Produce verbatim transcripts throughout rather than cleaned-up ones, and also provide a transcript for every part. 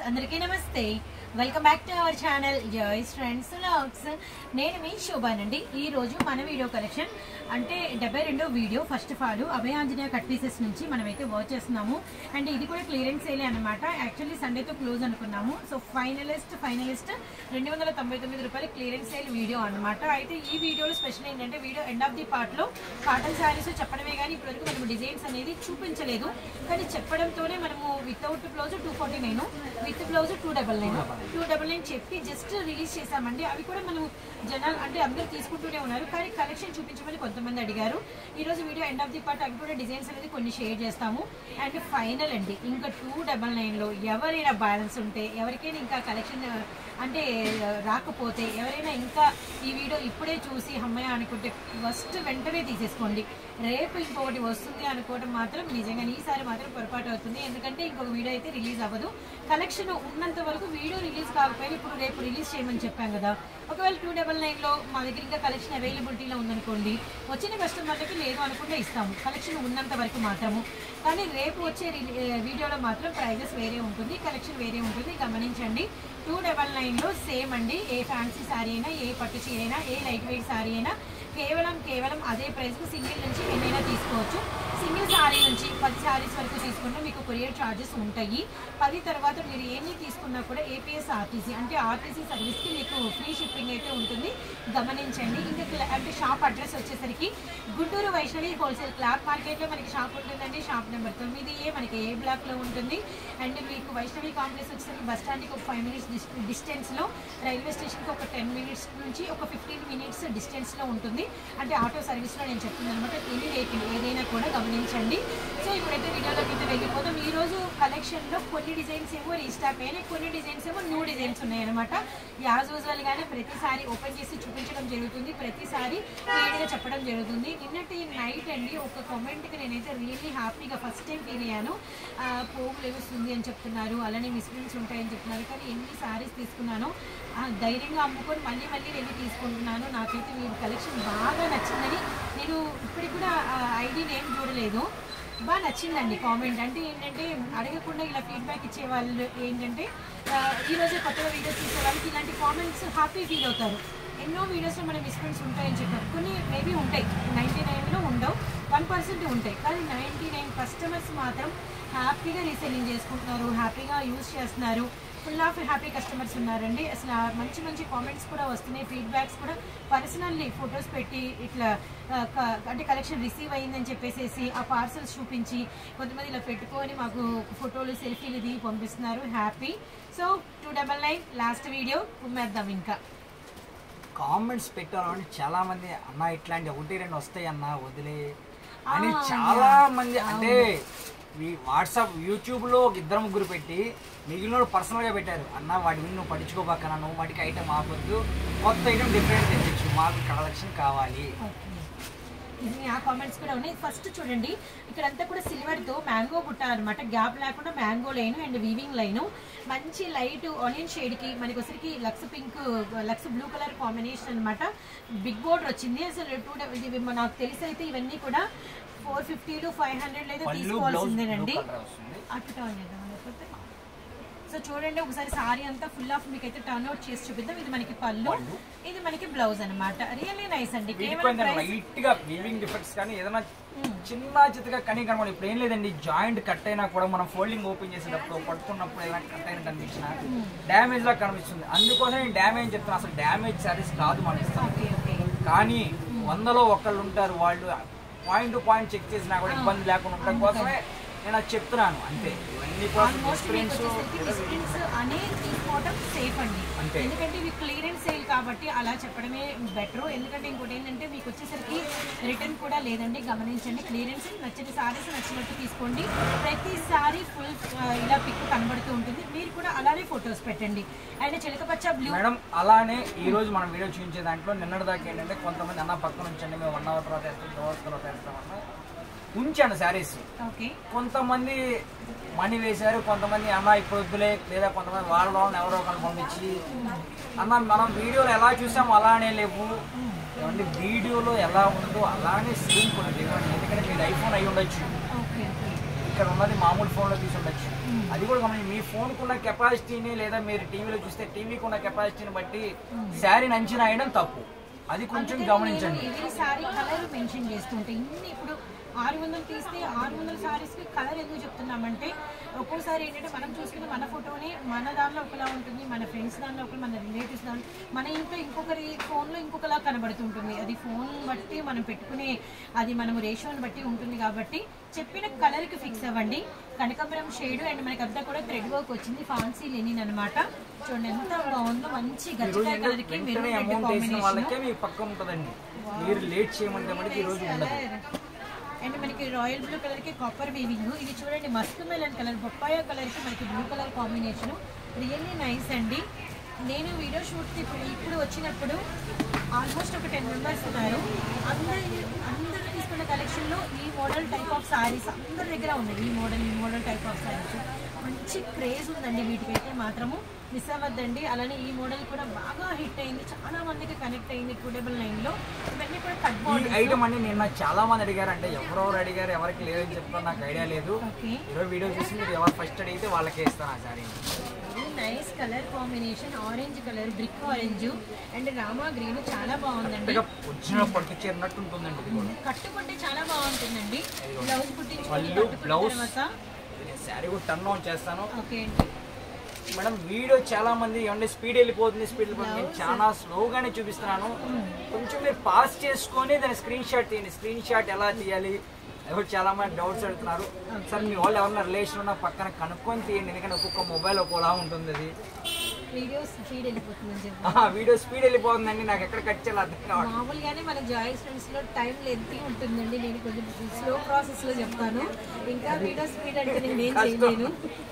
అందరికీ నమస్తే welcome back to our channel joys friends vlogs నేను మీ శోభానండి ఈ రోజు మన వీడియో కలెక్షన్ అంటే డెబ్బై రెండో video first of all Abhaya Anjaneya cut pieces నుంచి మనమైతే వర్క్ చేస్తున్నాము అండ్ ఇది కూడా క్లియరెన్స్ సేల్ అన్నమాట యాక్చువల్లీ సండేతో క్లోజ్ అనుకున్నాము సో ఫైనలిస్ట్ ఫైనలిస్ట్ రెండు వందల తొంభై తొమ్మిది రూపాయల క్లియరెన్స్ సేల్ వీడియో అనమాట అయితే ఈ వీడియోలో స్పెషల్ ఏంటంటే video end of the part లో కాటన్ శారీస్ చెప్పడమే కానీ ఇప్పటివరకు మనము డిజైన్స్ అనేది చూపించలేదు కానీ చెప్పడంతోనే మనము without blouse two forty nine with blouse two double nine two double nine చెప్పి జస్ట్ రిలీజ్ చేసామండి అవి కూడా మనం జనాలు అంటే అందరూ తీసుకుంటూనే ఉన్నారు కానీ కలెక్షన్ చూపించమని కొంతమంది అడిగారు ఈరోజు video end of the part అవి కూడా డిజైన్స్ అనేది కొన్ని షేర్ చేస్తాము అండ్ ఫైనల్ అండి ఇంకా టూ డబల్ నైన్లో ఎవరైనా బ్యాలెన్స్ ఉంటే ఎవరికైనా ఇంకా కలెక్షన్ అంటే రాకపోతే ఎవరైనా ఇంకా ఈ వీడియో ఇప్పుడే చూసి అమ్మాయి అనుకుంటే ఫస్ట్ వెంటనే తీసేసుకోండి రేపు ఇంకొకటి వస్తుంది అనుకోవడం మాత్రం నిజంగా ఈసారి మాత్రం పొరపాటు అవుతుంది ఎందుకంటే ఇంకొక వీడియో అయితే రిలీజ్ అవ్వదు కలెక్షన్ ఉన్నంత వరకు వీడియో రిలీజ్ కాకపోయినా ఇప్పుడు రేపు రిలీజ్ చేయమని చెప్పాం కదా ఒకవేళ టూ డబల్ నైన్లో మా దగ్గర ఇంకా కలెక్షన్ అవైలబిలిటీలో ఉందనుకోండి వచ్చిన కస్టమర్లకి లేదు అనుకుంటే ఇస్తాము కలెక్షన్ ఉన్నంత వరకు మాత్రము కానీ రేపు వచ్చే వీడియోలో మాత్రం ప్రైజెస్ వేరే ఉంటుంది కలెక్షన్ వేరే ఉంటుంది గమనించండి టూ డబల్ నైన్లో సేమ్ అండి ఏ ఫ్యాన్సీ శారీ అయినా ఏ పట్టు చీర అయినా ఏ లైట్ వెయిట్ శారీ అయినా కేవలం కేవలం అదే ప్రైస్కు సింగిల్ నుంచి ఎన్నైనా తీసుకోవచ్చు సింగిల్ శారీ నుంచి పది శారీస్ వరకు తీసుకుంటే మీకు కొరియర్ ఛార్జెస్ ఉంటాయి పది తర్వాత మీరు ఏమి తీసుకున్నా కూడా ఏపీఎస్ ఆర్టీసీ అంటే ఆర్టీసీ సర్వీస్కి మీకు ఫ్రీ షిప్పింగ్ అయితే ఉంటుంది గమనించండి ఇంకా అంటే షాప్ అడ్రస్ వచ్చేసరికి గుంటూరు వైష్ణవి హోల్సేల్ క్లాత్ మార్కెట్లో మనకి షాప్ ఉంటుందండి షాప్ నెంబర్ తొమ్మిది ఏ మనకి ఏ బ్లాక్లో ఉంటుంది అండ్ మీకు వైష్ణవి కాంప్లెక్స్ వచ్చేసరికి బస్ స్టాండ్కి ఒక ఫైవ్ మినిట్స్ డిస్టెన్స్లో రైల్వే స్టేషన్కి ఒక టెన్ మినిట్స్ నుంచి ఒక ఫిఫ్టీన్ మినిట్స్ డిస్టెన్స్లో ఉంటుంది అంటే ఆటో సర్వీస్లో నేను చెప్తున్నాను అనమాట ఎనీ వెహికల్ ఏదైనా కూడా గమనించండి సో ఇప్పుడైతే వీడియోలోకి అయితే వెళ్ళిపోతాం ఈరోజు కలెక్షన్లో కొన్ని డిజైన్స్ ఏమో రీస్టాక్ అయినాయి కొన్ని డిజైన్స్ ఏమో న్యూ డిజైన్స్ ఉన్నాయన్నమాట యాజ్ యూజువల్గానే ప్రతిసారి ఓపెన్ చేసి చూపించడం జరుగుతుంది ప్రతిసారి క్లియర్గా చెప్పడం జరుగుతుంది నిన్నటి నైట్ అండి ఒక కామెంట్కి నేనైతే రియల్లీ హ్యాపీగా ఫస్ట్ టైం ఫీల్ అయ్యాను పోగు లెగుస్తుంది అని చెప్తున్నారు అలానే మిస్ప్రింట్స్ ఉంటాయని చెప్తున్నారు కానీ ఎన్ని శారీస్ తీసుకున్నానో ధైర్యంగా అమ్ముకొని మళ్ళీ మళ్ళీ వెళ్ళి తీసుకుంటున్నాను నాకైతే మీ కలెక్షన్ బాగా నచ్చిందని నేను ఇప్పటికి కూడా ఐడీని ఏం చూడలేదు బాగా నచ్చిందండి కామెంట్ అంటే ఏంటంటే అడగకుండా ఇలా ఫీడ్బ్యాక్ ఇచ్చే వాళ్ళు ఏంటంటే ఈరోజే కొత్తగా వీడియోస్ తీసే వాళ్ళకి ఇలాంటి కామెంట్స్ హ్యాపీ ఫీల్ అవుతారు ఎన్నో వీడియోస్లో మన మిస్ప్రింట్స్ ఉంటాయని చెప్పారు కొన్ని మేబీ ఉంటాయి నైంటీ నైన్లో ఉండవు వన్ పర్సెంట్ ఉంటాయి కానీ నైంటీ నైన్ కస్టమర్స్ మాత్రం హ్యాపీగా రీసెల్లింగ్ చేసుకుంటున్నారు హ్యాపీగా యూజ్ చేస్తున్నారు ఫుల్ ఆఫ్ హ్యాపీ కస్టమర్స్ ఉన్నారండి అసలు మంచి మంచి కామెంట్స్ కూడా వస్తున్నాయి ఫీడ్బ్యాక్స్ కూడా పర్సనల్లీ ఫొటోస్ పెట్టి ఇట్లా అంటే కలెక్షన్ రిసీవ్ అయ్యిందని చెప్పేసి ఆ పార్సల్స్ చూపించి కొంతమంది ఇలా పెట్టుకొని మాకు ఫోటోలు సెల్ఫీలు దిగి పంపిస్తున్నారు happy so two double nine last video కుమ్మేద్దాం ఇంకా కామెంట్స్ పెట్టాలంటే చాలా మంది అన్న ఇట్లాంటి ఒకటి రెండు వస్తాయి అన్న వదిలే అని చాలా మంది అంటే ఈ వాట్సాప్ యూట్యూబ్లో ఒక ఇద్దరు ముగ్గురు పెట్టి మిగిలిన పర్సనల్గా పెట్టారు అన్న వాటి మీద నువ్వు పట్టించుకోబాకన్నా నువ్వు వాటికి ఐటమ్ ఆపొద్దు కొత్త ఐటమ్ డిఫరెంట్ తెచ్చు మాకు కలెక్షన్ కావాలి ఇది ఆ కామెంట్స్ కూడా ఉన్నాయి ఫస్ట్ చూడండి ఇక్కడంతా కూడా సిల్వర్తో మ్యాంగో బుట్ట అనమాట గ్యాప్ లేకుండా mango line and weaving line మంచి లైట్ ఆనియన్ షేడ్కి మనకి వచ్చరికి lux pink lux blue colour combination అనమాట బిగ్ బోర్డర్ వచ్చింది అసలు టూ ఇది నాకు తెలిసి అయితే ఇవన్నీ కూడా ఫోర్ ఫిఫ్టీలు ఫైవ్ హండ్రెడ్ అయితే తీసుకోవాల్సిందేనండి అటు టర్న్ చేద్దాం లేకపోతే సో చూడండి ఒకసారి సారీ అంతా ఫుల్ ఆఫ్ మీకు అయితే టర్న్ అవుట్ చేసి చూపిద్దాం ఇది మనకి పళ్ళు ఇది మనకి బ్లౌజ్ అనమాట రియల్లీ నైస్ అండి లైట్ గా వీవింగ్ డిఫెక్ట్స్ కానీ ఏదైనా చిన్న చిత్తగా కనీ కనబడి ఇప్పుడు ఏం లేదండి జాయింట్ కట్ అయినా కూడా మనం ఫోల్డింగ్ ఓపెన్ చేసేటప్పుడు పట్టుకున్నప్పుడు ఏదైనా కట్ అయినట్టు అనిపించిన డ్యామేజ్ లా కనిపిస్తుంది అందుకోసం నేను డ్యామేజ్ చెప్తాను అసలు డ్యామేజ్ శారీస్ కాదు మనం ఇస్తాం కానీ వందలో ఒకళ్ళు ఉంటారు వాళ్ళు పాయింట్ టు పాయింట్ చెక్ చేసినా కూడా ఇబ్బంది లేకుండా ఉండడం కోసమే నేను అది చెప్తున్నాను అంతే తీసుకోవడం సేఫ్ అండి ఎందుకంటే ఇవి క్లియరెన్స్ సేల్ కాబట్టి అలా చెప్పడమే బెటర్ ఎందుకంటే ఇంకోటి ఏంటంటే మీకు వచ్చేసరికి రిటర్న్ కూడా లేదండి గమనించండి క్లియరెన్స్ నచ్చిన సారీస్ నచ్చినట్టు తీసుకోండి ప్రతిసారి ఫుల్ ఇలా పిక్ కనబడుతూ ఉంటుంది మీరు కూడా అలానే ఫొటోస్ పెట్టండి అండ్ చిలకపచ్చ బ్లూ మేడం అలానే ఈ రోజు మనం వీడియో చూపించే దాంట్లో నిన్నటి దాకా ఏంటంటే కొంతమంది అన్న పక్కన ఉంచండి మేము వన్ అవర్ తర్వాత వేస్తాం టూ అవర్స్ తర్వాత వేస్తామన్నా ఉంచాను శారీస్ కొంతమంది మనీ వేశారు కొంతమంది అన్న ఇప్పుడు వద్దులే లేదా కొంతమంది వాళ్ళ వాళ్ళని ఎవరో ఒకరు పంపించి అన్న మనం వీడియోలో ఎలా చూసాము అలానే లేవు ఏమంటే వీడియోలో ఎలా ఉందో అలానే సేమ్ కూడా ఎందుకంటే మీరు ఐఫోన్ అయి ఉండొచ్చు ఇక్కడ ఉన్నది మామూలు ఫోన్లో తీసి ఉండొచ్చు అది కూడా గమనించి మీ ఫోన్ కున్న కెపాసిటీని లేదా మీరు టీవీలో చూస్తే టీవీకి ఉన్న కెపాసిటీని బట్టి శారీని అంచనా వేయడం తప్పు. అది కొంచెం గమనించండి. ఇది సారీ కలర్ మెన్షన్ చేస్తుంటే ఇన్ని ఇప్పుడు ఆరు వందలు తీస్తే ఆరు వందల సారీస్కి కలర్ ఎందుకు చెప్తున్నామంటే ఒక్కోసారి ఏంటంటే మనం చూసుకుని మన ఫోటోని మన దానిలో ఒకలా ఉంటుంది, మన ఫ్రెండ్స్ దానిలో ఒకలా, మన రిలేటివ్స్ దానిలో, మన ఇంట్లో ఇంకొకరి ఫోన్లో ఇంకొకలా కనబడుతుంటుంది. అది ఫోన్ బట్టి మనం పెట్టుకునే అది మనము రేషియోని బట్టి ఉంటుంది. కాబట్టి చెప్పిన కలర్కి ఫిక్స్ అవ్వండి. కనకాంబరం షేడ్ అండ్ మనకి అంతా కూడా థ్రెడ్ వర్క్ వచ్చింది, ఫాన్సీ లెనిన్ అనమాట. చూడండి ఎంత బాగుందో, మంచి గచ్చికాయ కలర్కి వాళ్ళకే మీ పక్క ఉంటుందండి. మీరు లేట్ చేయమంటే మనకి ఈ రోజు ఉండదు. అండ్ మనకి రాయల్ బ్లూ కలర్ కి కాపర్ వీవింగ్. ఇది చూడండి మస్క్ మెలన్ కలర్, బొప్పాయ కలర్ కి మనకి blue colour combination. Really nice అండి. నేను వీడియో షూట్ ఇప్పుడు ఇప్పుడు వచ్చినప్పుడు ఆల్మోస్ట్ ఒక టెన్ మెంబర్స్ ఉన్నారు. అందరి అందరూ తీసుకున్న కలెక్షన్లో ఈ మోడల్ టైప్ ఆఫ్ సారీస్ అందరి దగ్గర ఉన్నాయి. ఈ మోడల్ ఈ మోడల్ టైప్ ఆఫ్ సారీస్ మంచి క్రేజ్ ఉందండి. వీటికైతే మాత్రము మిస్ అవ్వద్దండి. అలానే ఈ మోడల్ కూడా బాగా హిట్ అయింది, చాలా మందికి కనెక్ట్ అయింది. టూ డబల్ నైన్ లో ఇవన్నీ కూడా కట్ బార్డర్ ఐటమ్ అండి. నిన్న చాలా మంది అడిగారు, అంటే ఎవరెవరు అడిగారు ఎవరికి లేదని చెప్పారు, నాకు ఐడియా లేదు. ఈరోజు వీడియో చూసి మీరు ఎవరు ఫస్ట్ అడిగితే వాళ్ళకే ఇస్తాను ఆ sari. Nice colour combination, orange colour, brick orange and Rama green చాలా బాగుందండి. ఒరిజినల్ పట్టు చీరనట్టు ఉంటుందండి. కట్టుకుంటే చాలా బాగుంటుందండి. బ్లౌజ్ కుట్టించుకొని బ్లౌజ్ సారీ కూడా టర్న్ ఆన్ చేస్తాను. ఓకే అండి. మేడం వీడియో చాలా మంది ఏమంటే స్పీడ్ వెళ్ళిపోతుంది స్పీడ్ వెళ్ళిపోతుంది నేను చాలా స్లోగానే చూపిస్తున్నాను. కొంచెం మీరు పాస్ చేసుకొని దాని స్క్రీన్ షాట్ తీయండి. స్క్రీన్ షాట్ ఎలా తీయాలి ఎవరు చాలా మంది డౌట్స్ అడుగుతున్నారు. సార్ మీ వాళ్ళు ఎవరైనా రిలేషన్ ఉన్న పక్కన కనుక్కొని తీయండి, ఎందుకంటే ఒక్కొక్క మొబైల్ ఒక్కోలా ఉంటుంది. అది వీడియో స్పీడ్ వెళ్ళిపోతుంది. వీడియో స్పీడ్ వెళ్ళిపోతుందండి, నాకు ఎక్కడ కట్ చేయాలి అర్థం కావాలి. మామూలుగానే మన జాయిస్ ఫ్రెండ్స్ లో టైం లెంత్ ఉంటుందండి. నేను కొంచెం స్లో ప్రాసెస్ లో చెప్తాను, ఇంకా వీడియో స్పీడ్ అంటే నేను ఏం చేయలేను.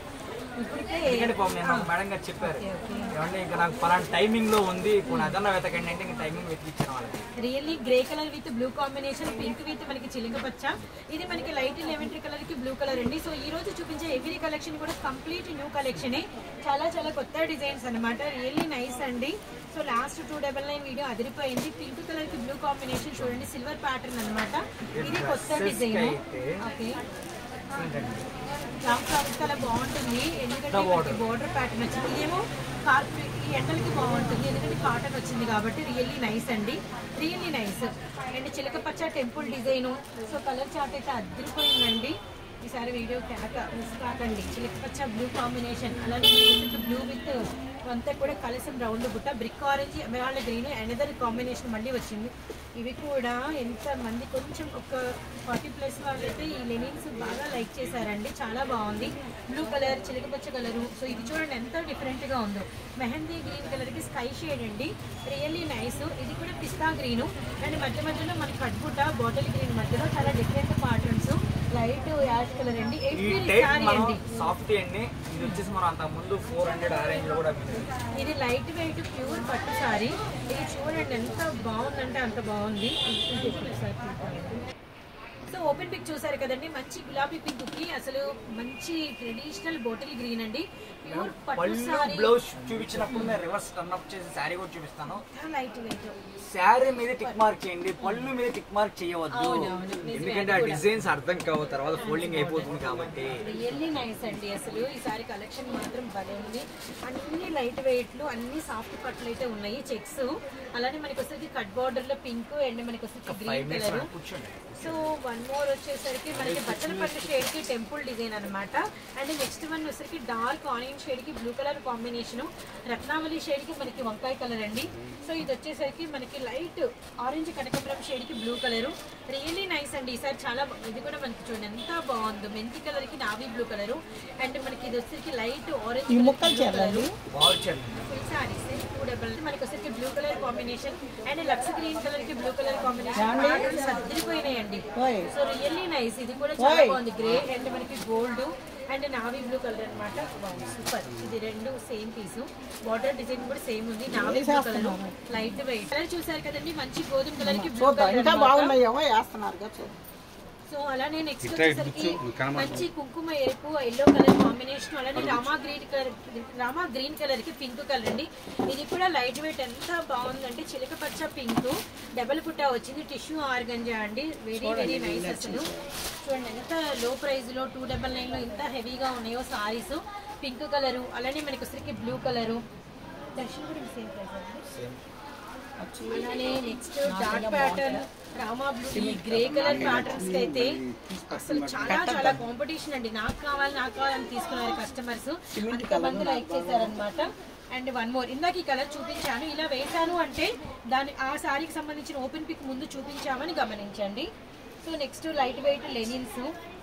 ఎందుకంటే పాపం నేను మేడం గారు చెప్పారు ఏమంటే ఇంకా నాకు పలానా టైమింగ్ లో ఉంది ఇప్పుడు అదన్నా వెతకండి అంటే ఇంకా టైమింగ్ వెతికిచ్చాను వాళ్ళకి. Really grey colour with blue combination, pink with మనకి చిలుక పచ్చ, ఇది మనకి లైట్ లెవెండరీ కలర్ కి బ్లూ కలర్ అండి. సో ఈ రోజు చూపించే ఎవ్రీ కలెక్షన్ కూడా కంప్లీట్ న్యూ కలెక్షన్, చాలా చాలా కొత్త డిజైన్స్ అనమాట. రియల్లీ నైస్ అండి. So last two double nine video అదిరిపోయింది. పింక్ కలర్ కి బ్లూ కాంబినేషన్ చూడండి, సిల్వర్ ప్యాటర్న్ అనమాట. ఇది కొత్త డిజైన్. ఓకే చాలా బాగుంటుంది ఎందుకంటే బోర్డర్ ప్యాటర్న్ వచ్చింది. ఇదేమో ఈ ఎండలకి బాగుంటుంది ఎందుకంటే కాటన్ వచ్చింది కాబట్టి. రియల్లీ నైస్ అండి, రియల్లీ నైస్. అండ్ చిలక పచ్చ temple design. So colour chart అయితే అద్దరిపోయిందండి. ఈసారి వీడియో కేక మిస్ కాకండి. చిలక పచ్చ బ్లూ కాంబినేషన్, అలానే బ్లూ విత్ అంతా కూడా కలసం రౌండ్ బుట్ట, brick orange, emerald green another combination మళ్ళీ వచ్చింది. ఇవి కూడా ఎంత మంది కొంచెం ఒక ఫార్టీ ప్లస్ వాళ్ళైతే ఈ లెనిన్స్ బాగా లైక్ చేశారండి. చాలా బాగుంది. బ్లూ కలర్, చిలకపచ్చ కలరు. సో ఇది చూడండి ఎంత డిఫరెంట్గా ఉందో. మెహందీ గ్రీన్ కలర్కి స్కై షేడ్ అండి, రియల్లీ నైస్. ఇది కూడా పిస్తా గ్రీను అండ్ మధ్య మధ్యలో మనకి కట్బుట్ట బాటిల్ గ్రీన్ మధ్యలో చాలా different patterns. Light ash colour అండి. సాఫ్ట్ అండి. ఇది వచ్చేసి మనం అంత ముందు ఫోర్ హండ్రెడ్ ఆరెంజ్ లో కూడా ఇది లైట్ వెయిట్ ప్యూర్ పట్టు సారీ. ఇది చూడండి ఎంత బాగుందంటే అంత బాగుంది. సో ఓపెన్ పిక్ చూసారు కదండి, మంచి గులాబీ పింక్ కి అసలు మంచి ట్రెడిషనల్ బాటిల్ గ్రీన్ అండి. ప్యూర్ పట్టు సారీ. బ్లౌజ్ చూపించినప్పుడు నేను రివర్స్ టర్న్ అప్ చేసి సారీ కూడా చూపిస్తాను. లైట్ వెయిట్ శారీ మీద టిక్ మార్క్ చేయండి, పళ్ళు మీద టిక్ మార్క్ చేయవద్దు, ఎందుకంటే ఆ డిజైన్స్ అర్థం కావు తర్వాత ఫోల్డింగ్ అయిపోతుంది కాబట్టి. రియల్లీ నైస్ అండి. అసలు ఈసారి కలెక్షన్ మాత్రం భలే ఉంది. అన్ని లైట్ వెయిట్లు, అన్ని సాఫ్ట్ పట్లు అయితే ఉన్నాయి. చెక్స్ అలానే మనకి వచ్చేసి కట్ బార్డర్ లో పింక్ అండ్ మనకి వచ్చేసి green colour. So one more వచ్చేసరికి మనకి బచ్చల పట్టు షేడ్ కి టెంపుల్ డిజైన్ అనమాట. అండ్ నెక్స్ట్ వన్ వచ్చేసరికి డార్క్ ఆనియన్ షేడ్ కి బ్లూ కలర్ కాంబినేషన్, రత్నావళి షేడ్ కి మనకి వంకాయ కలర్ అండి. సో ఇది వచ్చేసరికి మనకి లైట్ ఆరెంజ్ కనకాంబరం షేడ్ కి బ్లూ కలర్. రియల్లీ నైస్ అండి. ఈసారి చాలా ఇది కూడా మనకి చూడండి ఎంత బాగుందో. మెంతి కలర్ కి నావీ బ్లూ కలర్ అండ్ మనకి ఇది వచ్చేసరికి లైట్ ఆరెంజ్ టూ డబల్ మనకి వచ్చేసరికి blue colour combination and lux green colour కి బ్లూ కలర్ కాంబినేషన్ సర్దిరిపోయినాయండి. So really nice. ఇది కూడా చాలా బాగుంది. గ్రే అండ్ మనకి gold and navy blue colour అనమాట. సూపర్. ఇది రెండు సేమ్ పీసు. బార్డర్ డిజైన్ కూడా సేమ్ ఉంది. Navy blue colour light weight colour చూసారు కదండి, మంచి గోధుమ కలర్ కి బ్లూ కలర్. సో సో అలానే నెక్స్ట్ వచ్చేసరికి మంచి కుంకుమ ఎరుపు ఎల్లో కలర్ కాంబినేషన్, అలానే Rama green colour Rama green colour కి పింక్ కలర్ అండి. ఇది కూడా లైట్ వెయిట్ ఎంత బాగుందంటే చిలక పచ్చ పింక్ డబల్ పుట్టా వచ్చింది, టిష్యూ ఆర్గంజా అండి. వెరీ వెరీ నైస్ అసలు. చూడండి ఎంత లో ప్రైస్ లో టూ డబల్ నైన్ లో ఎంత హెవీగా ఉన్నాయో సారీస్. పింక్ కలరు, అలానే మనకి వచ్చరికి బ్లూ కలరు, దర్శన్ కూడా సేమ్ ప్రైస్ అండి. అలానే next dark pattern Rama blue, ఈ గ్రే కలర్ ప్యాటర్న్స్ కి అయితే అసలు చాలా చాలా కాంపిటీషన్ అండి. నాకు కావాలి నాకు కావాలని తీసుకున్నారు కస్టమర్స్, అంతమంది లైక్ చేశారనమాట. అండ్ వన్ మోర్, ఇందాక ఈ కలర్ చూపించాను, ఇలా వేసాను అంటే దాని ఆ శారీకి సంబంధించిన ఓపెన్ పిక్ ముందు చూపించామని గమనించండి. So next light weight linens,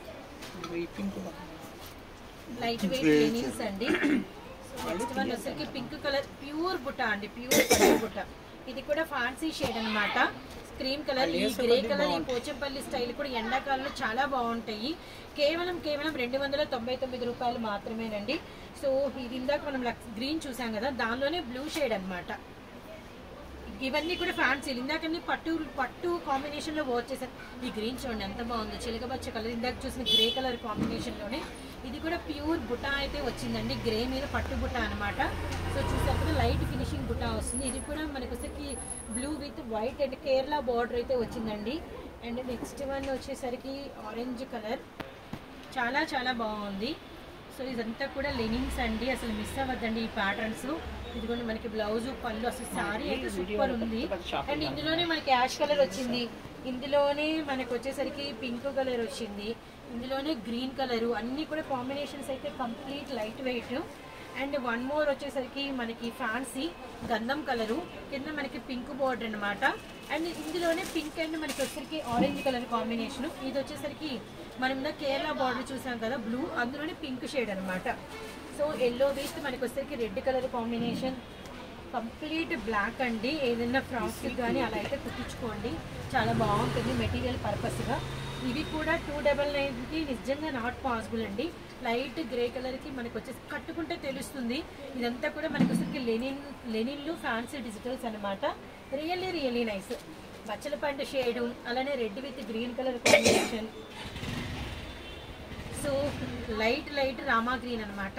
light weight linens అండి. నెక్స్ట్ వన్ వచ్చేసరికి పింక్ కలర్ ప్యూర్ బుట్ట అండి, ప్యూర్ పట్టు బుట్ట. ఇది కూడా ఫ్యాన్సీ షేడ్ అనమాట, క్రీమ్ కలర్. ఈ గ్రే కలర్, ఈ పోచంపల్లి స్టైల్ కూడా ఎండాకాలంలో చాలా బాగుంటాయి. కేవలం కేవలం రెండు వందల తొంభై తొమ్మిది రూపాయలు మాత్రమేనండి. సో ఇది ఇందాక మనం గ్రీన్ చూసాం కదా, దానిలోనే బ్లూ షేడ్ అనమాట. ఇవన్నీ కూడా ఫ్యాన్సీలు. ఇందాకన్నీ పట్టు పట్టు కాంబినేషన్ లో వర్క్ చేశారు. ఈ గ్రీన్ చూడండి ఎంత బాగుందో, చిలకపచ్చ కలర్. ఇందాక చూసిన గ్రే కలర్ కాంబినేషన్ లోనే ఇది కూడా ప్యూర్ బుటా అయితే వచ్చిందండి, గ్రే మీద పట్టు బుటా అనమాట. సో చూసాక లైట్ ఫినిషింగ్ బుటా వస్తుంది. ఇది కూడా మనకి వచ్చేసరికి blue with white and Kerala border అయితే వచ్చిందండి. అండ్ నెక్స్ట్ వన్ వచ్చేసరికి ఆరెంజ్ కలర్, చాలా చాలా బాగుంది. సో ఇదంతా కూడా లెనిన్స్ అండి, అసలు మిస్ అవ్వద్దండి ఈ ప్యాటర్న్స్. ఇదిగోండి మనకి బ్లౌజ్ పళ్ళు, అసలు సారీ అయితే సూపర్ ఉంది. అండ్ ఇందులోనే మనకి యాష్ కలర్ వచ్చింది, ఇందులోనే మనకు వచ్చేసరికి పింక్ కలర్ వచ్చింది, ఇందులోనే గ్రీన్ కలరు, అన్నీ కూడా కాంబినేషన్స్ అయితే complete light weight. And one more వచ్చేసరికి మనకి ఫ్యాన్సీ గంధం కలరు, కింద మనకి పింక్ బోర్డర్ అనమాట. అండ్ ఇందులోనే పింక్ అండ్ మనకి వచ్చేసరికి ఆరెంజ్ కలర్ కాంబినేషన్. ఇది వచ్చేసరికి మనం కేరళ బార్డర్ చూసాం కదా బ్లూ, అందులోనే పింక్ షేడ్ అనమాట. సో ఎల్లో విత్ మనకి వచ్చేసరికి red colour combination, complete black అండి. ఏదైనా ఫ్రాక్స్ కానీ అలా అయితే కుట్టించుకోండి, చాలా బాగుంటుంది మెటీరియల్ పర్పస్గా. ఇవి కూడా టూ డబల్ నైన్కి నిజంగా నాట్ పాసిబుల్ అండి. లైట్ గ్రే కలర్కి మనకు వచ్చేసి కట్టుకుంటే తెలుస్తుంది. ఇదంతా కూడా మనకు వచ్చేసరికి లెనిన్ లెనిన్లు ఫ్యాన్సీ డిజిటల్స్ అనమాట. Really really nice. బచ్చల పండు షేడు, అలానే red with green colour combination. So light light Rama green అనమాట.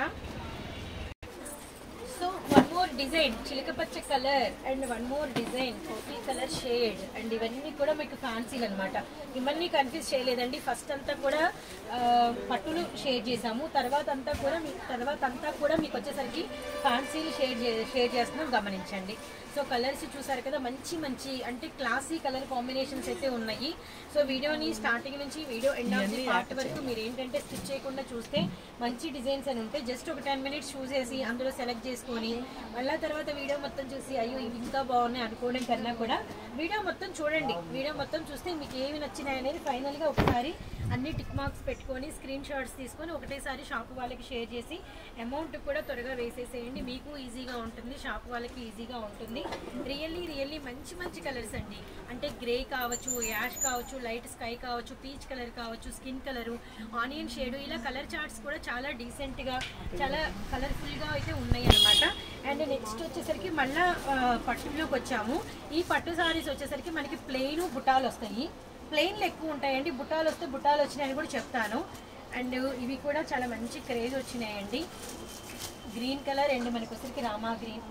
సో వన్ మోర్ డిజైన్ చిలకపచ్చ colour and one more design coffee colour shade. And ఇవన్నీ కూడా మీకు ఫ్యాన్సీలు అనమాట. ఇవన్నీ కన్ఫ్యూజ్ చేయలేదండి. ఫస్ట్ అంతా కూడా పట్టులు షేర్ చేసాము, తర్వాత అంతా కూడా మీ తర్వాత అంతా కూడా మీకు వచ్చేసరికి ఫ్యాన్సీలు షేర్ షేర్ చేస్తున్నాం, గమనించండి. సో కలర్స్ చూసారు కదా, మంచి మంచి అంటే క్లాసీ కలర్ కాంబినేషన్స్ అయితే ఉన్నాయి. సో వీడియోని స్టార్టింగ్ నుంచి video end of the part వరకు మీరు ఏంటంటే స్టిచ్ చేయకుండా చూస్తే మంచి డిజైన్స్ అని ఉంటే జస్ట్ ఒక టెన్ మినిట్స్ చూసేసి అందులో సెలెక్ట్ చేసుకొని మళ్ళీ తర్వాత వీడియో మొత్తం చూసి అయ్యో ఇవి ఇంకా బాగున్నాయి అనుకోవడం కన్నా కూడా వీడియో మొత్తం చూడండి. వీడియో మొత్తం చూస్తే మీకు ఏమి నచ్చినాయి అనేది ఫైనల్గా ఒకసారి అన్ని టిక్ మార్క్స్ పెట్టుకొని స్క్రీన్ షాట్స్ తీసుకొని ఒకటేసారి షాప్ వాళ్ళకి షేర్ చేసి అమౌంట్ కూడా త్వరగా వేసేసేయండి. మీకు ఈజీగా ఉంటుంది, షాప్ వాళ్ళకి ఈజీగా ఉంటుంది. రియల్లీ రియల్లీ మంచి మంచి కలర్స్ అండి. అంటే గ్రే కావచ్చు, యాష్ కావచ్చు, లైట్ స్కై కావచ్చు, పీచ్ కలర్ కావచ్చు, స్కిన్ కలరు, ఆనియన్ షేడు, ఇలా కలర్ చార్ట్స్ కూడా చాలా డీసెంట్గా చాలా కలర్ఫుల్గా అయితే ఉన్నాయి అనమాట. అండ్ నెక్స్ట్ వచ్చేసరికి మళ్ళీ పట్టులోకి వచ్చాము. ఈ పట్టు సారీస్ వచ్చేసరికి మనకి ప్లెయిన్ బుటాలు వస్తాయి. ప్లెయిన్లు ఎక్కువ ఉంటాయండి, బుటాలు వస్తే బుటాలు వచ్చినాయని కూడా చెప్తాను. అండ్ ఇవి కూడా చాలా మంచి క్రేజ్ వచ్చినాయండి. గ్రీన్ కలర్ అండ్ మనకి వచ్చేసరికి Rama green,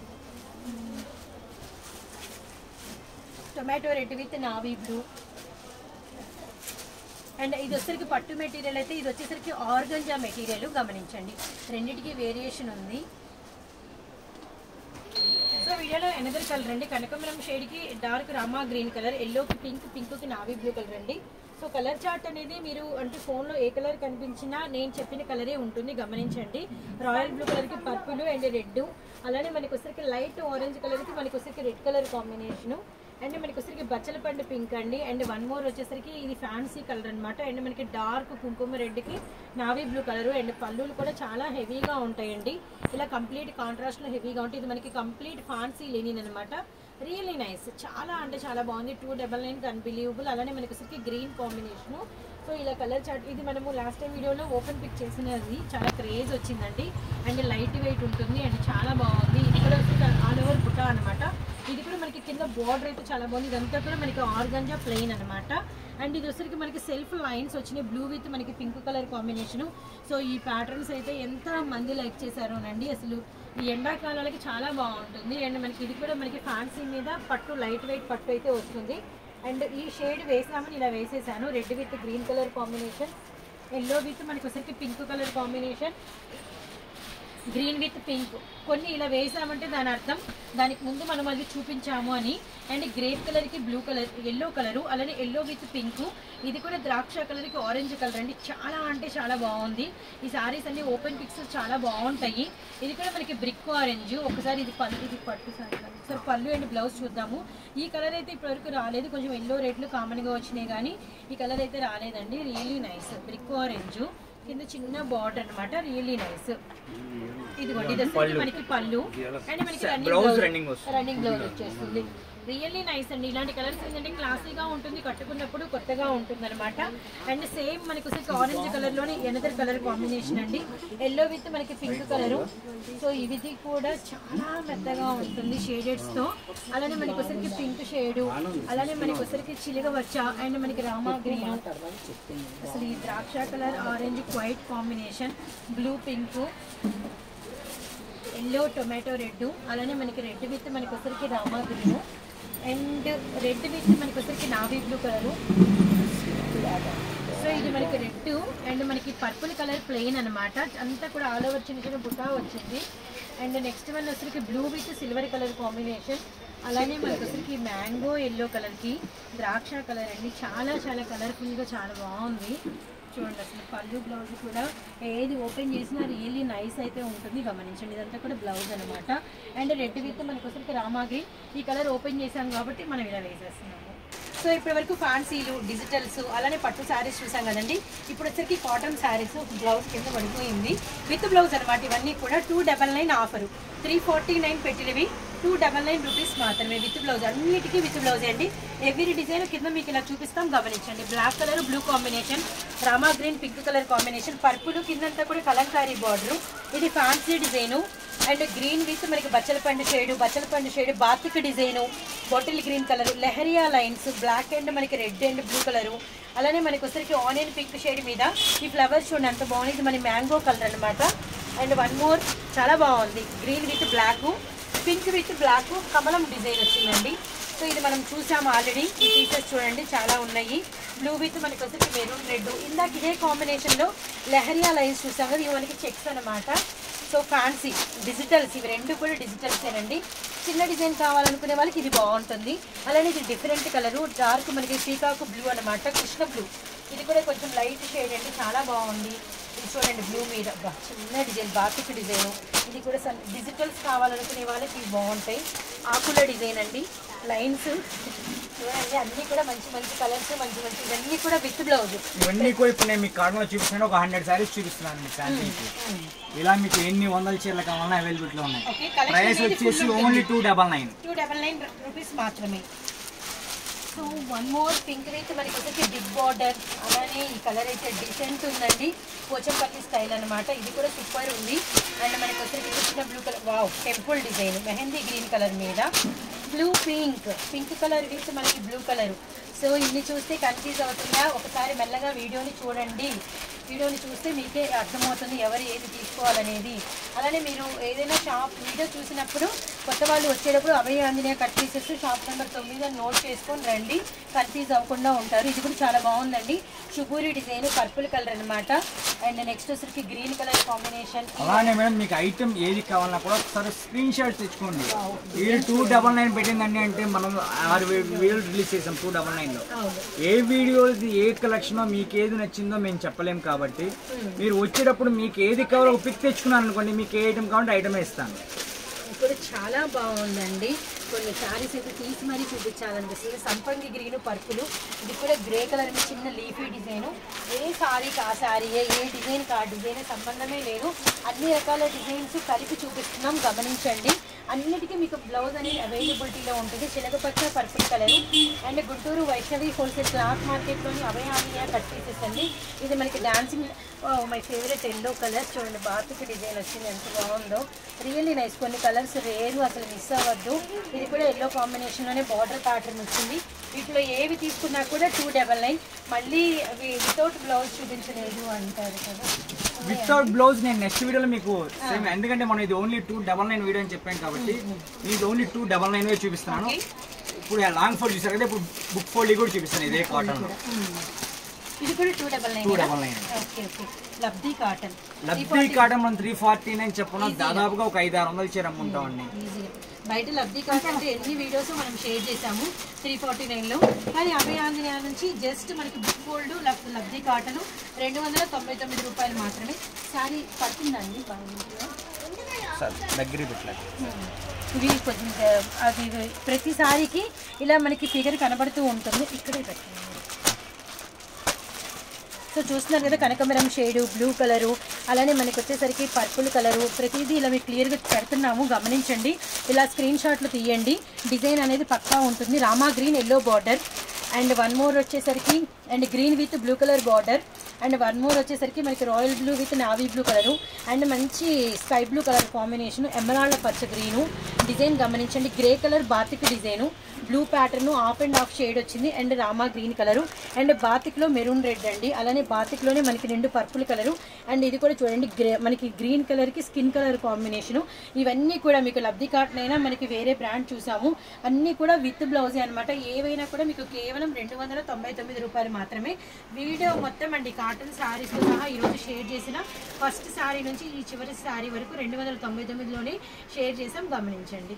tomato red with navy blue. And ఇది వచ్చేసరికి పట్టు మెటీరియల్ అయితే, ఇది వచ్చేసరికి ఆర్గంజా మెటీరియల్, గమనించండి రెండింటికి వేరియేషన్ ఉంది. సో వీడియోలో ఎనదర్ కలర్ అండి, కనకమరం షేడ్కి డార్క్ రామా గ్రీన్ కలర్, ఎల్లోకి పింక్, పింక్కి నావీ బ్లూ కలర్ అండి. సో కలర్ చార్ట్ అనేది మీరు అంటే ఫోన్లో ఏ కలర్ కనిపించినా నేను చెప్పిన కలరే ఉంటుంది, గమనించండి. రాయల్ బ్లూ కలర్కి పర్పుల్ అండ్ రెడ్, అలానే మనకి వచ్చరికి లైట్ ఆరెంజ్ కలర్కి మనకి వచ్చరికి రెడ్ కలర్ కాంబినేషను. అండ్ మనకి వచ్చరికి బచ్చల పండు పింక్ అండి. అండ్ వన్ మోర్ వచ్చేసరికి ఇది ఫ్యాన్సీ కలర్ అనమాట. అండ్ మనకి డార్క్ కుంకుమ రెడ్కి నావీ బ్లూ కలరు. అండ్ పళ్ళులు కూడా చాలా హెవీగా ఉంటాయండి, ఇలా కంప్లీట్ కాంట్రాస్ట్లో హెవీగా ఉంటాయి. ఇది మనకి కంప్లీట్ ఫ్యాన్సీ లెనిన్ అనమాట. రియల్లీ నైస్, చాలా అంటే చాలా బాగుంది. Two double nine unbelievable. అలానే మనకి వచ్చరికి గ్రీన్ కాంబినేషను. సో ఇలా కలర్ చార్ట్ ఇది మనము లాస్ట్ టైం వీడియోలో ఓపెన్ పిక్ చేసినది, చాలా క్రేజ్ వచ్చిందండి. అండ్ లైట్ వెయిట్ ఉంటుంది అండ్ చాలా బాగుంది. ఇది కూడా ఆల్ ఓవర్ బుట్ట అనమాట. ఇది కూడా మనకి కింద బార్డర్ అయితే చాలా బాగుంది. ఇదంతా కూడా మనకి ఆర్గంజా ప్లెయిన్ అనమాట. అండ్ ఇది వచ్చరికి మనకి సెల్ఫ్ లైన్స్ వచ్చినాయి, బ్లూ విత్ మనకి పింక్ కలర్ కాంబినేషను. సో ఈ ప్యాటర్న్స్ అయితే ఎంత మంది లైక్ చేశారోనండి. అసలు ఈ ఎండాకాలాలకి చాలా బాగుంటుంది. అండ్ మనకి ఇది కూడా మనకి ఫ్యాన్సీ మీద పట్టు, లైట్ వెయిట్ పట్టు అయితే వస్తుంది. అండ్ ఈ షేడ్ వేసామని ఇలా వేసేసాను. Red with green colour combination, yellow with మనకి వచ్చరికి pink colour combination, green with pink. కొన్ని ఇలా వేసామంటే దాని అర్థం దానికి ముందు మనం అది చూపించాము అని. అండ్ గ్రేప్ కలర్కి బ్లూ కలర్, ఎల్లో కలరు, అలానే ఎల్లో విత్ పింక్. ఇది కూడా ద్రాక్ష కలర్కి ఆరెంజ్ కలర్ అండి. చాలా అంటే చాలా బాగుంది. ఈ సారీస్ అన్ని ఓపెన్ పిక్స్ చాలా బాగుంటాయి. ఇది కూడా మనకి బ్రిక్ ఆరెంజ్. ఒకసారి ఇది పళ్ళు, ఇది పట్టు సారీ. ఒకసారి పళ్ళు అండ్ బ్లౌజ్ చూద్దాము. ఈ కలర్ అయితే ఇప్పటివరకు రాలేదు, కొంచెం ఎల్లో రేట్లు కామన్గా వచ్చినాయి కానీ ఈ కలర్ అయితే రాలేదండి. Really nice. బ్రిక్ ఆరెంజ్ కింద చిన్న బార్డర్ అనమాట, రియల్లీ నైస్. ఇదిగోండి ఇది మనకి పళ్ళు అండ్ మనకి రన్నింగ్ రన్నింగ్ బ్లౌజ్ వచ్చేస్తుంది. రియల్లీ నైస్ అండి. ఇలాంటి కలర్స్ ఏంటంటే క్లాసీగా ఉంటుంది, కట్టుకున్నప్పుడు కొత్తగా ఉంటుంది అనమాట. అండ్ సేమ్ మనకి వచ్చేసి ఆరెంజ్ కలర్ లోని ఎనదర్ కలర్ కాంబినేషన్ అండి, ఎల్లో విత్ మనకి పింక్ కలరు. సో ఇది కూడా చాలా మెత్తగా ఉంటుంది షేడెడ్స్ తో. అలానే మనకి వచ్చరికి పింక్ షేడు, అలానే మనకి వచ్చరికి చిలగవచ్చ అండ్ మనకి రామా గ్రీన్. అసలు ఈ ద్రాక్ష colour orange white combination, blue pink, yellow tomato red, అలానే మనకి రెడ్ విత్ మనకి వచ్చరికి Rama green and red with మనకి వచ్చరికి నావీ బ్లూ కలరు. సో ఇది మనకి రెడ్ అండ్ మనకి పర్పుల్ కలర్ ప్లెయిన్ అనమాట. అంతా కూడా ఆల్ ఓవర్ చిన్న చిన్న బుట్టా వచ్చింది. అండ్ నెక్స్ట్ వన్ వచ్చరికి blue with silver colour combination, అలానే మనకి వచ్చరికి మ్యాంగో ఎల్లో కలర్కి ద్రాక్ష కలర్ అండి. చాలా చాలా కలర్ఫుల్గా చాలా బాగుంది. చూడండి అసలు పళ్ళు బ్లౌజ్ కూడా ఏది ఓపెన్ చేసినా రియల్లీ నైస్ అయితే ఉంటుంది. గమనించండి ఇదంతా కూడా బ్లౌజ్ అనమాట. అండ్ రెడ్ విత్ మనకి వచ్చరికి రామాగ్రీన్. ఈ కలర్ ఓపెన్ చేసాం కాబట్టి మనం ఇలా వేసేస్తున్నాము. సో ఇప్పటి వరకు ఫ్యాన్సీలు, డిజిటల్స్, అలానే పట్టు శారీస్ చూసాం కదండి. ఇప్పుడు వచ్చరికి కాటన్ శారీస్. బ్లౌజ్ కింద పడిపోయింది, విత్ బ్లౌజ్ అనమాట. ఇవన్నీ కూడా two double nine offer, three forty nine పెట్టినవి టూ డబల్ నైన్ రూపీస్ మాత్రమే విత్ బ్లౌజ్. అన్నిటికీ విత్ బ్లౌజ్ అండి. ఎవ్రీ డిజైన్ కింద మీకు ఇలా చూపిస్తాం, గమనించండి. బ్లాక్ కలర్ బ్లూ కాంబినేషన్, రామా green pink colour combination, purple కిందంతా కూడా కలంకారీ బార్డరు. ఇది fancy design and green with మనకి బచ్చల పండు షేడు, బచ్చల పండు shade, batik design, bottle green colour, leheriya lines, black and మనకి రెడ్ అండ్ బ్లూ కలరు. అలానే మనకి వచ్చరికి ఆనియన్ పింక్ షేడ్ మీద ఈ ఫ్లవర్స్ చూడండి ఎంత బాగుంది. ఇది మన మ్యాంగో కలర్ అనమాట. అండ్ వన్ మోర్ చాలా బాగుంది, green with black, pink with black కమలం డిజైన్ వచ్చిందండి. సో ఇది మనం చూసాము ఆల్రెడీ. ఈ పీసెస్ చూడండి చాలా ఉన్నాయి. బ్లూ విత్ మనకి వచ్చి మెరూన్ రెడ్. ఇందాక ఇదే కాంబినేషన్లో లెహరియా లైన్స్ చూసాం కదా, ఇవి మనకి చెక్స్ అనమాట. సో ఫ్యాన్సీ డిజిటల్స్, ఇవి రెండు కూడా డిజిటల్సేనండి. చిన్న డిజైన్ కావాలనుకునే వాళ్ళకి ఇది బాగుంటుంది. అలానే ఇది డిఫరెంట్ కలరు, డార్క్ మనకి పీకాక్ బ్లూ అనమాట, కృష్ణ బ్లూ. ఇది కూడా కొంచెం లైట్ షేడ్ అండి, చాలా బాగుంది. ఇది చూడండి బ్లూ మీద చిన్న డిజైన్, బాతిక్ డిజైన్. ఇది కూడా డిజిటల్స్ కావాలనుకునే వాళ్ళకి ఇవి బాగుంటాయి. ఆకుల డిజైన్ అండి, లైన్స్ చూడండి. అన్ని కూడా మంచి మంచి కలర్స్, మంచి మంచి ఇవన్నీ కూడా విత్ బ్లౌజ్. ఇవన్నీ కూడా ఇప్పుడు నేను మీకు కార్డులో చూపిస్తున్నాను. ఒక హండ్రెడ్ సారీస్ చూపిస్తున్నాను మీకు శాంతికి. ఇలా మీకు ఎన్ని వందల చీరలు కావాలన్నా అవైలబిలిటీలో ఉన్నాయి. ప్రైస్ వచ్చేసి only two double nine two double nine rupees మాత్రమే. సో వన్ మోర్ పింక్ అయితే మనకి వచ్చేసి బిగ్ బార్డర్. అలానే ఈ కలర్ అయితే డిసెంట్ ఉందండి, పోచంపల్లి స్టైల్ అనమాట. ఇది కూడా సూపర్ ఉంది. అండ్ మనకి వచ్చేసి చిన్న blue colour, wow temple design, mehndi green colour మీద blue pink, pink colour with మనకి బ్లూ కలరు. సో ఇన్ని చూస్తే కన్ఫ్యూజ్ అవుతుందా? ఒకసారి మెల్లగా వీడియోని చూడండి. వీడియోని చూస్తే మీకే అర్థమవుతుంది ఎవరు ఏది తీసుకోవాలనేది. అలానే మీరు ఏదైనా షాప్ వీడియో చూసినప్పుడు కొత్త వాళ్ళు వచ్చేటప్పుడు Abhaya Anjaneya cut pieces shop number తొమ్మిది అని నోట్ చేసుకొని రండి, కన్ఫ్యూజ్ అవ్వకుండా ఉంటారు. ఇది కూడా చాలా బాగుందండి, షుగూరి డిజైన్, పర్పుల్ కలర్ అనమాట. అండ్ నెక్స్ట్ వచ్చరికి గ్రీన్ కలర్ కాంబినేషన్. అలానే మేడం మీకు ఐటమ్ ఏది కావాలన్నా కూడా ఒకసారి స్క్రీన్ షాట్ తెచ్చుకోండి. ఇది టూ డబల్ నైన్ పెట్టిందండి అంటే మనం ఆరు వీడియోలు రిలీజ్ చేసాం టూ డబల్ నైన్ లో. ఏ వీడియోది ఏ కలెక్షన్ మీకు ఏది నచ్చిందో మేము చెప్పలేము కాబట్టి మీరు వచ్చేటప్పుడు మీకు ఏది కావాలో ఒక పిక్ తెచ్చుకున్నాను అనుకోండి, మీకు ఏ ఐటమ్ కావాలంటే ఐటమే ఇస్తాను. ఇప్పుడు చాలా బాగుందండి. కొన్ని శారీస్ అయితే తీసి మరీ చూపించాలనిపిస్తుంది. సంపంగి గ్రీన్ పర్పులు, ఇది కూడా గ్రే కలర్ మీద చిన్న లీఫీ డిజైను. ఏ శారీకి ఆ శారీయే, ఏ డిజైన్కి ఆ డిజైన్ సంబంధమే లేదు. అన్ని రకాల డిజైన్స్ కలిపి చూపిస్తున్నాం, గమనించండి. అన్నిటికీ మీకు బ్లౌజ్ అనేది అవైలబిలిటీలో ఉంటుంది. చిలకపచ్చ purple colour and Guntur Vaishnavi wholesale cloth మార్కెట్లోని అభయ ఆంజనేయ కట్ పీసెస్ అండి. ఇది మనకి dancing my favourite yellow colour చూడండి, బాతికి డిజైన్ వచ్చింది ఎంత బాగుందో, రియల్లీ నైస్. కొన్ని కలర్స్ రేరు, అసలు మిస్ అవ్వద్దు. ఇది కూడా ఎల్లో కాంబినేషన్లోనే బార్డర్ ప్యాటర్న్ వచ్చింది. వీటిలో ఏవి తీసుకున్నా కూడా టూ డబల్ నైన్. మళ్ళీ అవి వితౌట్ బ్లౌజ్ చూపించలేదు అంటారు కదా, వితౌట్ బ్లౌజ్ నేను నెక్స్ట్ వీడియోలో మీకు సేమ్, ఎందుకంటే మనం ఇది only two double nine video అని చెప్పాను కాబట్టి ఇది ఓన్లీ టూ డబల్ నైన్ చూపిస్తున్నాను. ఇప్పుడు లాంగ్ ఫోల్డ్ చూసారు కదా, ఇప్పుడు బుక్ ఫోల్డ్ కూడా చూపిస్తాను ఇదే కాటన్. ఇది కూడా two double nine two double nine okay okay. లబ్ధీ కాటన్, లబ్ధీ కాటన్ మనం త్రీ ఫార్టీ నైన్ చెప్పిన దాదాపుగా ఒక ఐదు ఆరు వందలు చీర అమ్ముంటామండి. బయట లబ్ధీ కాటన్ అంటే ఎన్ని వీడియోస్ మనం షేర్ చేసాము త్రీ ఫార్టీ నైన్లో, కానీ అభయ ఆంజనేయ నుంచి జస్ట్ మనకి బుక్ ఫోల్డ్ లబ్ధీ కాటన్ రెండు వందల తొంభై తొమ్మిది రూపాయలు మాత్రమే. శారీ పడుతుందండి దగ్గర పెట్టలేదు. ఇవి కొంచెం అది ప్రతి సారీకి ఇలా మనకి ఫిగర్ కనబడుతూ ఉంటుంది. ఇక్కడే పెట్టండి. సో చూస్తున్నారు కదా, కనకమరం షేడు, బ్లూ కలరు, అలానే మనకి వచ్చేసరికి పర్పుల్ కలరు, ప్రతిదీ ఇలా మీకు క్లియర్గా పెడుతున్నాము, గమనించండి. ఇలా స్క్రీన్ షాట్లు తీయండి. డిజైన్ అనేది పక్కా ఉంటుంది. Rama green yellow border and one more వచ్చేసరికి and green with blue colour border and one more వచ్చేసరికి మనకి royal blue with navy blue colour and మంచి sky blue colour combination, emerald పచ్చ గ్రీను డిజైన్ గమనించండి. Grey colour batik design, blue pattern half and half shade వచ్చింది and Rama green colour and బాతిక్లో maroon red అండి. అలానే బాతిక్లోనే మనకి రెండు పర్పుల్ కలరు అండ్ ఇది కూడా చూడండి గ్రే మనకి గ్రీన్ కలర్కి స్కిన్ కలర్ కాంబినేషను. ఇవన్నీ కూడా మీకు లబ్ధీ కాటన్ అయినా మనకి వేరే బ్రాండ్ చూసాము, అన్నీ కూడా విత్ బ్లౌజే అనమాట. ఏవైనా కూడా మీకు కేవలం రెండు వందల తొంభై తొమ్మిది రూపాయలు మాత్రమే. వీడియో మొత్తం అండి కాటన్ శారీస్తో సహా ఈరోజు షేర్ చేసిన ఫస్ట్ శారీ నుంచి ఈ చివరి శారీ వరకు రెండు వందల తొంభై తొమ్మిదిలోనే షేర్ చేసాం, గమనించండి.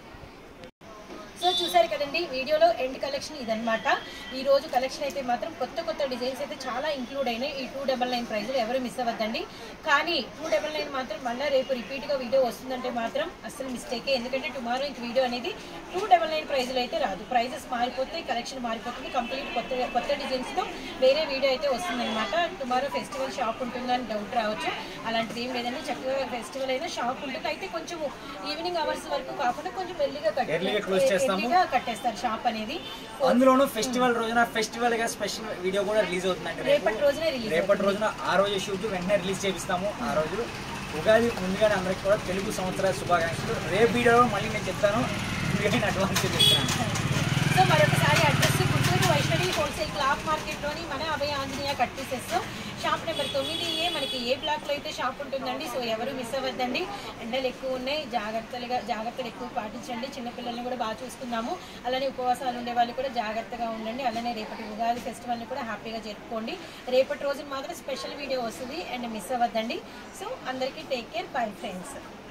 సో చూసారు కదండి వీడియోలో ఎండ్ కలెక్షన్ ఇదనమాట. ఈ రోజు కలెక్షన్ అయితే మాత్రం కొత్త కొత్త డిజైన్స్ అయితే చాలా ఇంక్లూడ్ అయినాయి. ఈ టూ డబల్ నైన్ ప్రైజ్లో ఎవరు మిస్ అవ్వద్దండి. కానీ టూ డబల్ నైన్ మాత్రం మళ్ళీ రేపు రిపీట్గా వీడియో వస్తుందంటే మాత్రం అసలు మిస్టేకే, ఎందుకంటే టుమారో ఇంక వీడియో అనేది టూ డబల్ నైన్ ప్రైజ్లో అయితే రాదు. ప్రైజెస్ మారిపోతాయి, కలెక్షన్ మారిపోతుంది, కంప్లీట్ కొత్త కొత్త డిజైన్స్తో వేరే వీడియో అయితే వస్తుందన్నమాట. టుమారో ఫెస్టివల్ షాప్ ఉంటుందని డౌట్ రావచ్చు, అలాంటిది ఏం లేదండి. చక్కగా ఫెస్టివల్ అయినా షాప్ ఉంటుంది, అయితే కొంచెం ఈవినింగ్ అవర్స్ వరకు కాకుండా కొంచెం మెల్లిగా కట్టి కట్టేస్తారు షాప్ అనేది. అందులోనూ ఫెస్టివల్ రోజున ఫెస్టివల్ గా స్పెషల్ వీడియో కూడా రిలీజ్ అవుతుందండి. రేపటి రోజున రిలీజ్ రేపటి రోజున ఆ రోజు షూట్ వెంటనే రిలీజ్ చేపిస్తాము. ఆ రోజు ఉగాది ముందుగానే అందరికి కూడా తెలుగు సంవత్సర శుభాకాంక్షలు. రేపు వీడియోలో మళ్ళీ నేను చెప్తాను, అడ్వాన్స్ చెప్తాను. సో మరొకసారి address Guntur Vaishnavi wholesale cloth మార్కెట్లోని మన Abhaya Anjaneya cut pieces shop number తొమ్మిది ఏ మనకి ఏ బ్లాక్లో అయితే షాప్ ఉంటుందండి. సో ఎవరు మిస్ అవ్వద్దండి. ఎండలు ఎక్కువ ఉన్నాయి, జాగ్రత్తలుగా జాగ్రత్తలు ఎక్కువ పాటించండి. చిన్నపిల్లల్ని కూడా బాగా చూసుకుందాము. అలానే ఉపవాసాలు ఉండే వాళ్ళు కూడా జాగ్రత్తగా ఉండండి. అలానే రేపటి ఉగాది ఫెస్టివల్ని కూడా హ్యాపీగా జరుపుకోండి. రేపటి రోజున మాత్రం స్పెషల్ వీడియో వస్తుంది అండ్ మిస్ అవ్వద్దండి. సో అందరికీ టేక్ కేర్, బై ఫ్రెండ్స్.